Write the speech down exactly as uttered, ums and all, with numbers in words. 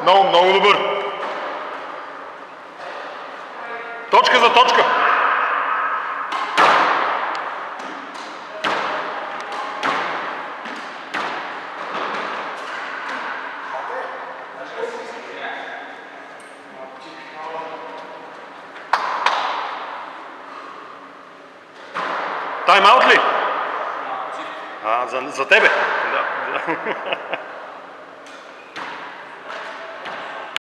Много, много добър. Точка за точка. Тайм-аут ли? А, за, за тебе? Да.